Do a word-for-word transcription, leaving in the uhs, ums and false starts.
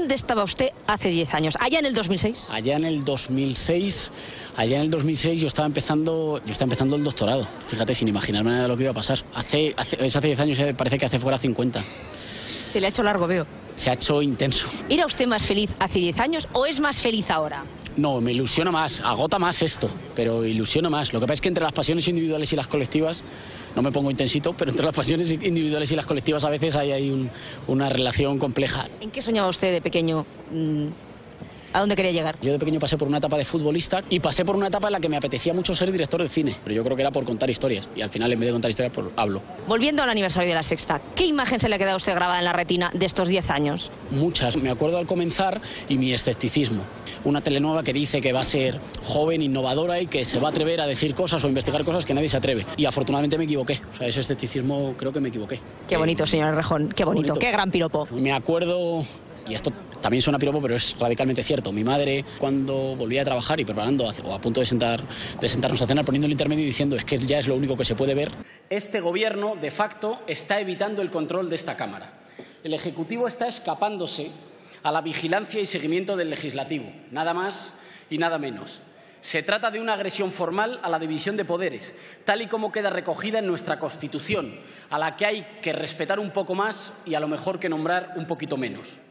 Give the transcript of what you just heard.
¿Dónde estaba usted hace diez años? ¿Allá en el dos mil seis? Allá en el dos mil seis, allá en el dos mil seis yo estaba empezando, yo estaba empezando el doctorado. Fíjate, sin imaginarme nada de lo que iba a pasar. Hace, hace, es hace diez años, parece que hace fuera cincuenta. Se le ha hecho largo, veo. Se ha hecho intenso. ¿Era usted más feliz hace diez años o es más feliz ahora? No, me ilusiona más, agota más esto, pero ilusiona más. Lo que pasa es que entre las pasiones individuales y las colectivas, no me pongo intensito, pero entre las pasiones individuales y las colectivas a veces hay, hay un, una relación compleja. ¿En qué soñaba usted de pequeño? ¿A dónde quería llegar? Yo de pequeño pasé por una etapa de futbolista y pasé por una etapa en la que me apetecía mucho ser director de cine, pero yo creo que era por contar historias y al final en vez de contar historias pues, hablo. Volviendo al aniversario de La Sexta, ¿qué imagen se le ha quedado a usted grabada en la retina de estos diez años? Muchas. Me acuerdo al comenzar y mi escepticismo. Una telenueva que dice que va a ser joven, innovadora y que se va a atrever a decir cosas o investigar cosas que nadie se atreve. Y afortunadamente me equivoqué. O sea, ese escepticismo creo que me equivoqué. Qué bonito, señor Errejón, qué bonito, bonito. Qué gran piropo. Me acuerdo... Y esto también suena piropo, pero es radicalmente cierto. Mi madre, cuando volvía a trabajar y preparando o a punto de, sentar, de sentarnos a cenar, poniendo el intermedio y diciendo es que ya es lo único que se puede ver. Este gobierno, de facto, está evitando el control de esta Cámara. El Ejecutivo está escapándose a la vigilancia y seguimiento del Legislativo. Nada más y nada menos. Se trata de una agresión formal a la división de poderes, tal y como queda recogida en nuestra Constitución, a la que hay que respetar un poco más y a lo mejor que nombrar un poquito menos.